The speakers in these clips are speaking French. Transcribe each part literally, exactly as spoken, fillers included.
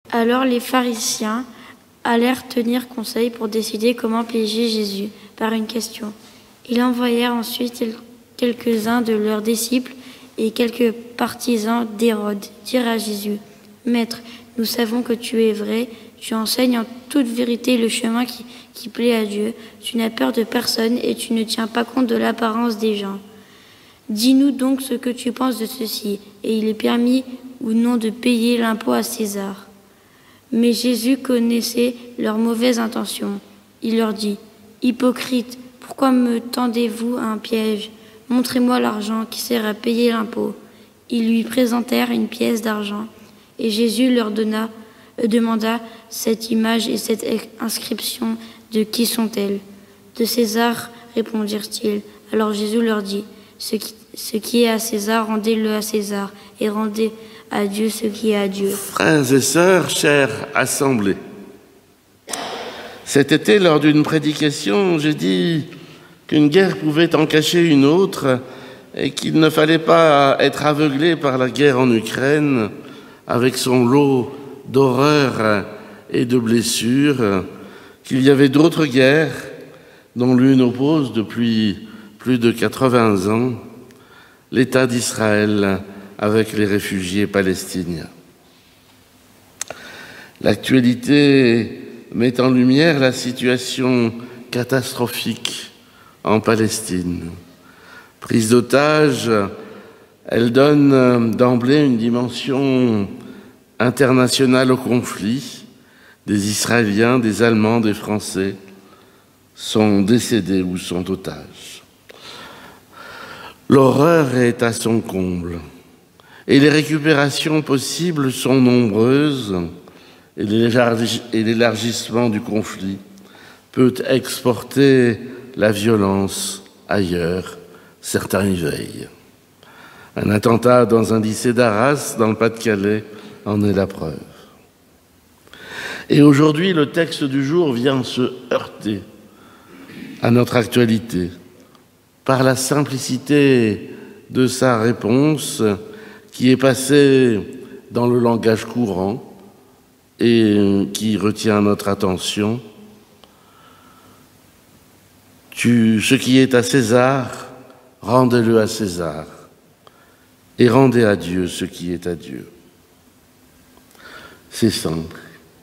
Alors les pharisiens allèrent tenir conseil pour décider comment piéger Jésus par une question. Ils envoyèrent ensuite quelques-uns de leurs disciples et quelques partisans d'Hérode dire à Jésus, « Maître, nous savons que tu es vrai, tu enseignes en toute vérité le chemin qui, qui plaît à Dieu, tu n'as peur de personne et tu ne tiens pas compte de l'apparence des gens. Dis-nous donc ce que tu penses de ceci, et il est permis ou non de payer l'impôt à César. » Mais Jésus connaissait leurs mauvaises intentions. Il leur dit, « Hypocrite, pourquoi me tendez-vous à un piège ? Montrez-moi l'argent qui sert à payer l'impôt. » Ils lui présentèrent une pièce d'argent, et Jésus leur donna, euh, demanda cette image et cette inscription, de qui sont-elles ? De César, répondirent-ils. Alors Jésus leur dit, ce qui, ce qui est à César, rendez-le à César, et rendez à Dieu ce qui est à Dieu. Frères et sœurs, chère assemblée, cet été, lors d'une prédication, j'ai dit qu'une guerre pouvait en cacher une autre et qu'il ne fallait pas être aveuglé par la guerre en Ukraine avec son lot d'horreurs et de blessures, qu'il y avait d'autres guerres dont l'une oppose depuis plus de quatre-vingts ans l'État d'Israël avec les réfugiés palestiniens. L'actualité met en lumière la situation catastrophique en Palestine. Prise d'otage, elle donne d'emblée une dimension internationale au conflit. Des Israéliens, des Allemands, des Français sont décédés ou sont otages. L'horreur est à son comble et les récupérations possibles sont nombreuses et l'élargissement du conflit peut exporter la violence ailleurs. Certains y veillent. Un attentat dans un lycée d'Arras, dans le Pas-de-Calais, en est la preuve. Et aujourd'hui, le texte du jour vient se heurter à notre actualité par la simplicité de sa réponse qui est passée dans le langage courant et qui retient notre attention. Tu, ce qui est à César, rendez-le à César, et rendez à Dieu ce qui est à Dieu. C'est simple.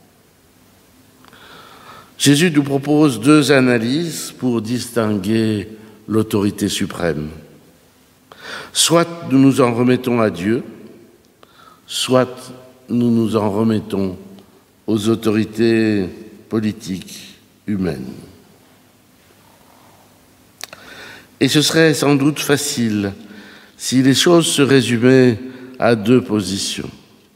Jésus nous propose deux analyses pour distinguer l'autorité suprême. Soit nous nous en remettons à Dieu, soit nous nous en remettons aux autorités politiques humaines. Et ce serait sans doute facile si les choses se résumaient à deux positions.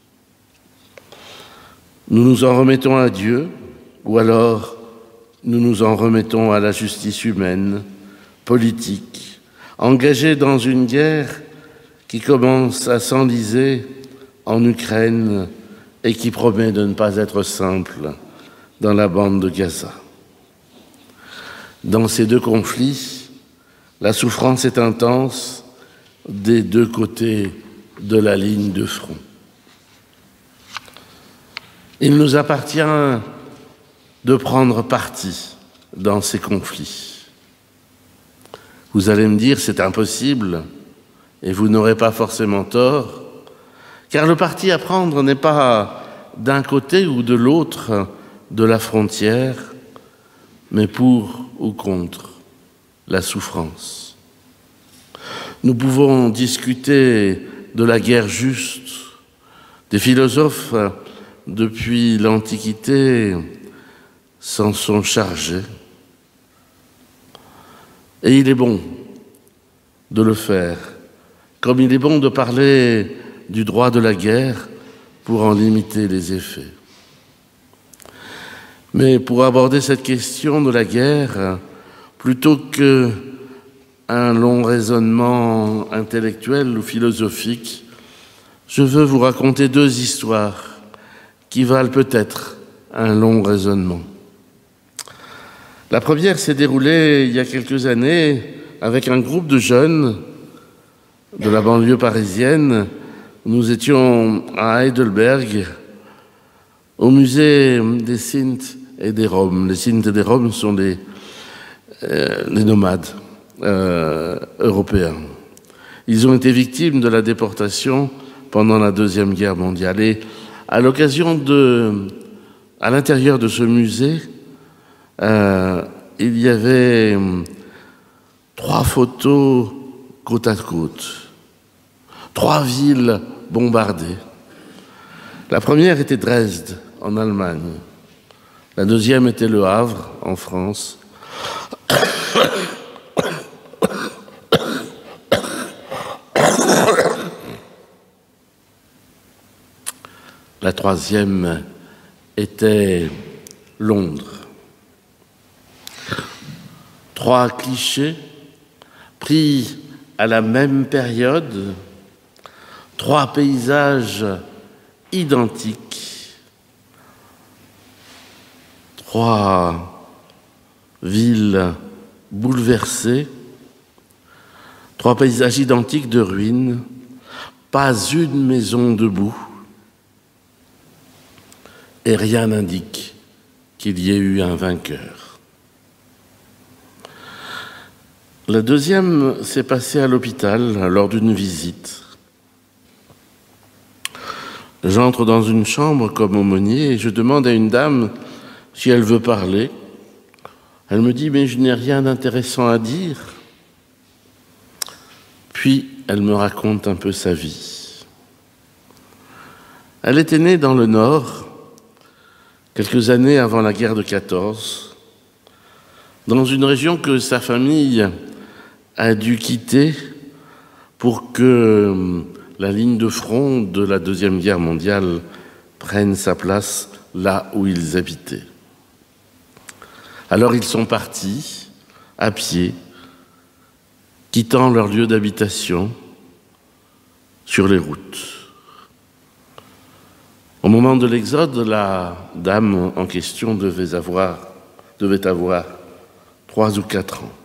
Nous nous en remettons à Dieu, ou alors nous nous en remettons à la justice humaine, politique, engagée dans une guerre qui commence à s'enliser en Ukraine et qui promet de ne pas être simple dans la bande de Gaza. Dans ces deux conflits, la souffrance est intense des deux côtés de la ligne de front. Il nous appartient de prendre parti dans ces conflits. Vous allez me dire, c'est impossible, et vous n'aurez pas forcément tort, car le parti à prendre n'est pas d'un côté ou de l'autre de la frontière, mais pour ou contre la souffrance. Nous pouvons discuter de la guerre juste. Des philosophes, depuis l'Antiquité, s'en sont chargés. Et il est bon de le faire, comme il est bon de parler du droit de la guerre pour en limiter les effets. Mais pour aborder cette question de la guerre, plutôt qu'un long raisonnement intellectuel ou philosophique, je veux vous raconter deux histoires qui valent peut-être un long raisonnement. La première s'est déroulée il y a quelques années avec un groupe de jeunes de la banlieue parisienne. Nous étions à Heidelberg, au musée des Sintes et des Roms. Les Sintes et des Roms sont les, euh, les nomades euh, européens. Ils ont été victimes de la déportation pendant la Deuxième Guerre mondiale. Et à l'occasion de, à l'intérieur de ce musée, euh, il y avait trois photos côte à côte, trois villes bombardées. La première était Dresde, en Allemagne. La deuxième était Le Havre, en France. La troisième était Londres. Trois clichés pris à la même période, trois paysages identiques, trois villes bouleversées, trois paysages identiques de ruines, pas une maison debout, et rien n'indique qu'il y ait eu un vainqueur. La deuxième s'est passée à l'hôpital lors d'une visite. J'entre dans une chambre comme aumônier et je demande à une dame si elle veut parler. Elle me dit « mais je n'ai rien d'intéressant à dire ». Puis elle me raconte un peu sa vie. Elle était née dans le Nord, quelques années avant la guerre de quatorze, dans une région que sa famille a dû quitter pour que la ligne de front de la Deuxième Guerre mondiale prenne sa place là où ils habitaient. Alors ils sont partis à pied, quittant leur lieu d'habitation sur les routes. Au moment de l'exode, la dame en question devait avoir, devait avoir trois ou quatre ans.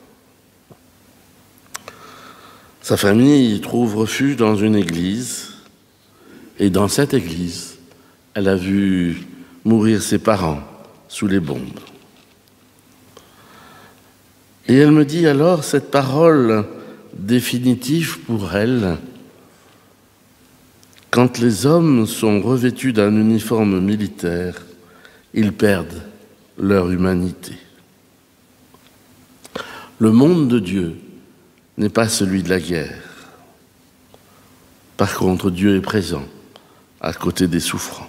Sa famille trouve refuge dans une église, et dans cette église, elle a vu mourir ses parents sous les bombes. Et elle me dit alors cette parole définitive pour elle: quand les hommes sont revêtus d'un uniforme militaire, ils perdent leur humanité. Le monde de Dieu n'est pas celui de la guerre. Par contre, Dieu est présent à côté des souffrants.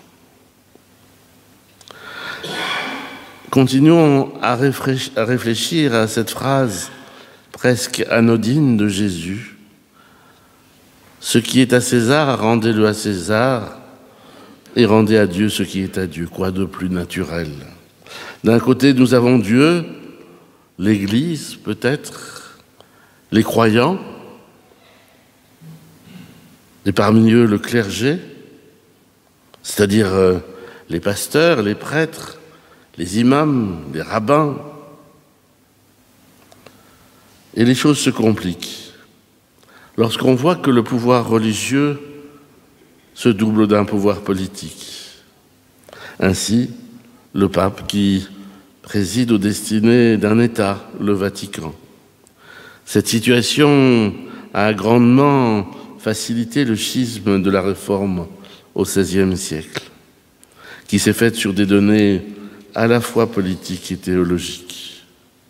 Continuons à réfléchir à cette phrase presque anodine de Jésus. Ce qui est à César, rendez-le à César, et rendez à Dieu ce qui est à Dieu. Quoi de plus naturel? D'un côté, nous avons Dieu, l'Église peut-être, les croyants, et parmi eux le clergé, c'est-à-dire euh, les pasteurs, les prêtres, les imams, les rabbins. Et les choses se compliquent lorsqu'on voit que le pouvoir religieux se double d'un pouvoir politique. Ainsi, le pape qui préside aux destinées d'un État, le Vatican. Cette situation a grandement facilité le schisme de la Réforme au seizième siècle, qui s'est faite sur des données à la fois politiques et théologiques.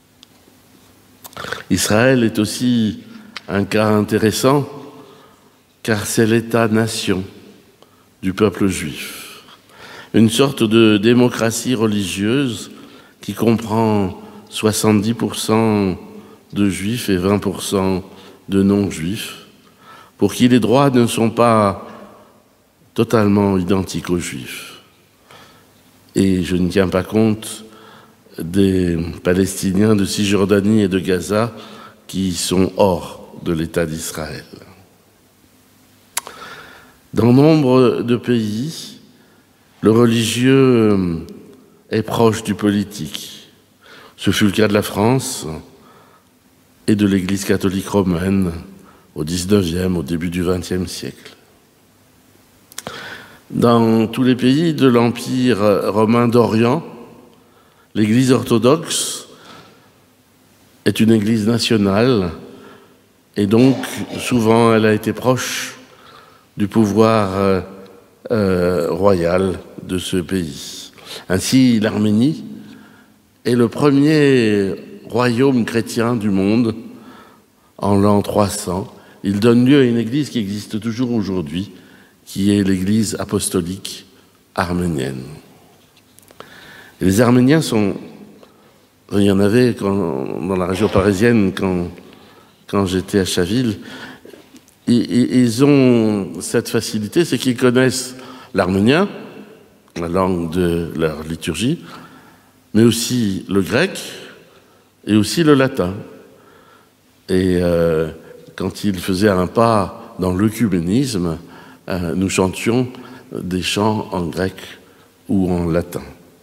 Israël est aussi un cas intéressant, car c'est l'État-nation du peuple juif, une sorte de démocratie religieuse qui comprend soixante-dix pour cent de juifs et vingt pour cent de non-juifs, pour qui les droits ne sont pas totalement identiques aux juifs. Et je ne tiens pas compte des Palestiniens de Cisjordanie et de Gaza qui sont hors de l'État d'Israël. Dans nombre de pays, le religieux est proche du politique. Ce fut le cas de la France et de l'Église catholique romaine au dix-neuvième, au début du vingtième siècle. Dans tous les pays de l'Empire romain d'Orient, l'Église orthodoxe est une Église nationale et donc souvent elle a été proche du pouvoir euh, euh, royal de ce pays. Ainsi, l'Arménie est le premier royaume chrétien du monde en l'an trois cents. Il donne lieu à une église qui existe toujours aujourd'hui, qui est l'église apostolique arménienne. Et les Arméniens sont... Il y en avait quand, dans la région parisienne quand, quand j'étais à Chaville. Et, ils ont cette facilité, c'est qu'ils connaissent l'arménien, la langue de leur liturgie, mais aussi le grec et aussi le latin. Et euh, quand ils faisaient un pas dans l'œcuménisme, euh, nous chantions des chants en grec ou en latin.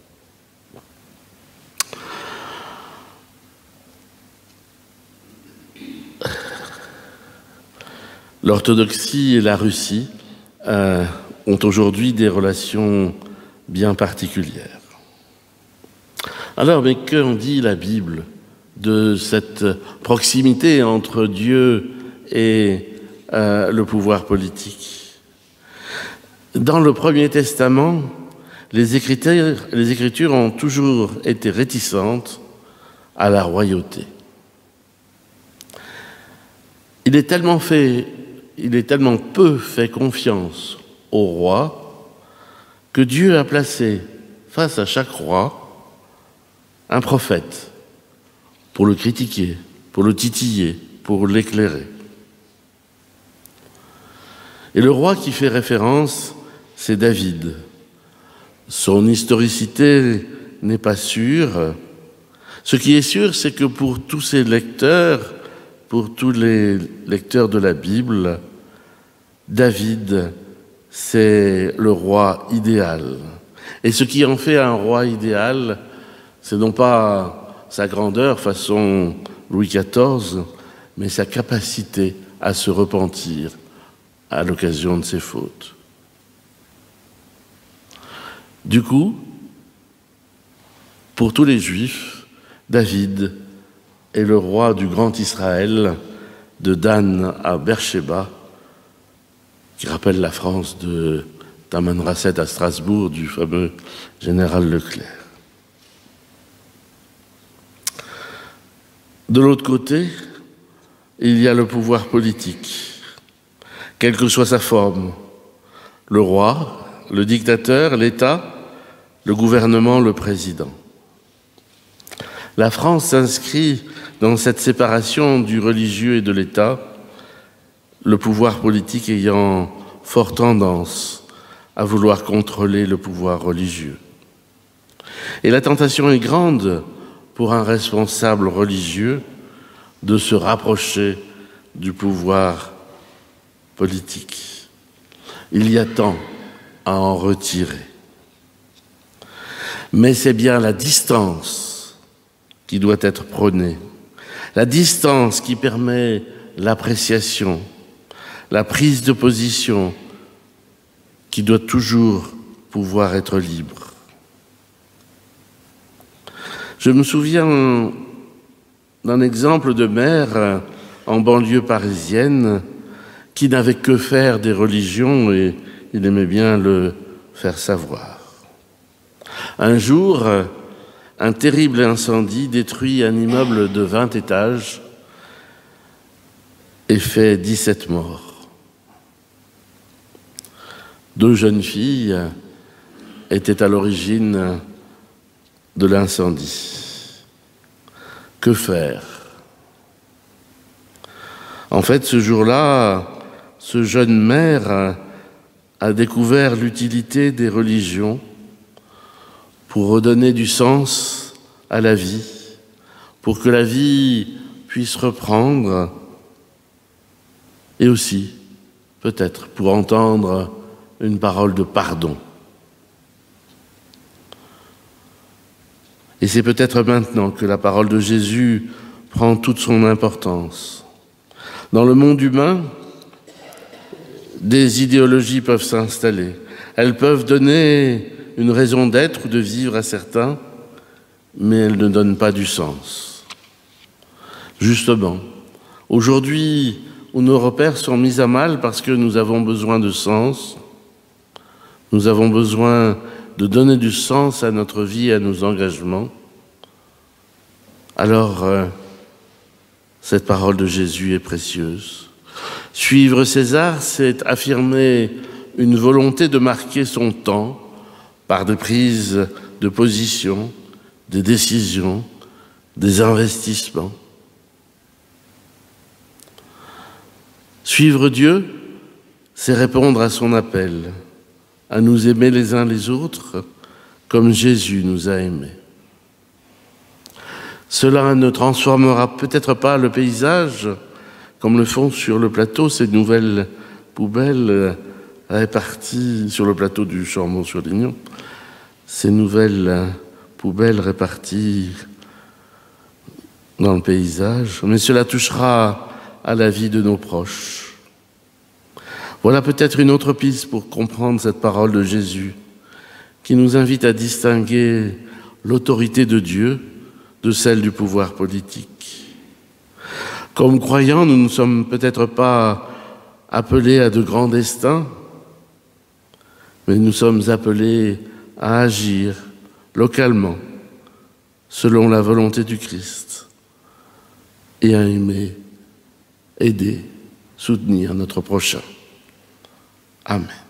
L'orthodoxie et la Russie euh, ont aujourd'hui des relations bien particulières. Alors, mais qu'en dit la Bible de cette proximité entre Dieu et euh, le pouvoir politique? Dans le Premier Testament, les Écritures, les Écritures ont toujours été réticentes à la royauté. Il est tellement fait, il est tellement peu fait confiance au roi que Dieu a placé face à chaque roi un prophète pour le critiquer, pour le titiller, pour l'éclairer. Et le roi qui fait référence, c'est David. Son historicité n'est pas sûre. Ce qui est sûr, c'est que pour tous ces lecteurs, pour tous les lecteurs de la Bible, David, c'est le roi idéal. Et ce qui en fait un roi idéal, c'est non pas sa grandeur façon Louis quatorze, mais sa capacité à se repentir à l'occasion de ses fautes. Du coup, pour tous les Juifs, David est le roi du grand Israël, de Dan à Beersheba, qui rappelle la France de Tamanrasset à Strasbourg, du fameux général Leclerc. De l'autre côté, il y a le pouvoir politique, quelle que soit sa forme, le roi, le dictateur, l'État, le gouvernement, le président. La France s'inscrit dans cette séparation du religieux et de l'État, le pouvoir politique ayant fort tendance à vouloir contrôler le pouvoir religieux. Et la tentation est grande pour un responsable religieux de se rapprocher du pouvoir politique. Il y a temps à en retirer. Mais c'est bien la distance qui doit être prônée, la distance qui permet l'appréciation, la prise de position qui doit toujours pouvoir être libre. Je me souviens d'un exemple de maire en banlieue parisienne qui n'avait que faire des religions et il aimait bien le faire savoir. Un jour, un terrible incendie détruit un immeuble de vingt étages et fait dix-sept morts. Deux jeunes filles étaient à l'origine de l'incendie. Que faire? En fait, ce jour-là, ce jeune maire a découvert l'utilité des religions pour redonner du sens à la vie, pour que la vie puisse reprendre, et aussi, peut-être, pour entendre une parole de pardon. Et c'est peut-être maintenant que la parole de Jésus prend toute son importance. Dans le monde humain, des idéologies peuvent s'installer. Elles peuvent donner une raison d'être ou de vivre à certains, mais elles ne donnent pas du sens. Justement, aujourd'hui où nos repères sont mis à mal parce que nous avons besoin de sens, nous avons besoin de donner du sens à notre vie et à nos engagements, alors euh, cette parole de Jésus est précieuse. Suivre César, c'est affirmer une volonté de marquer son temps par des prises de position, des décisions, des investissements. Suivre Dieu, c'est répondre à son appel, à nous aimer les uns les autres comme Jésus nous a aimés. Cela ne transformera peut-être pas le paysage comme le font sur le plateau ces nouvelles poubelles réparties sur le plateau du Chambon-sur-Lignon, ces nouvelles poubelles réparties dans le paysage, mais cela touchera à la vie de nos proches. Voilà peut-être une autre piste pour comprendre cette parole de Jésus qui nous invite à distinguer l'autorité de Dieu de celle du pouvoir politique. Comme croyants, nous ne sommes peut-être pas appelés à de grands destins, mais nous sommes appelés à agir localement, selon la volonté du Christ, et à aimer, aider, soutenir notre prochain. Amen.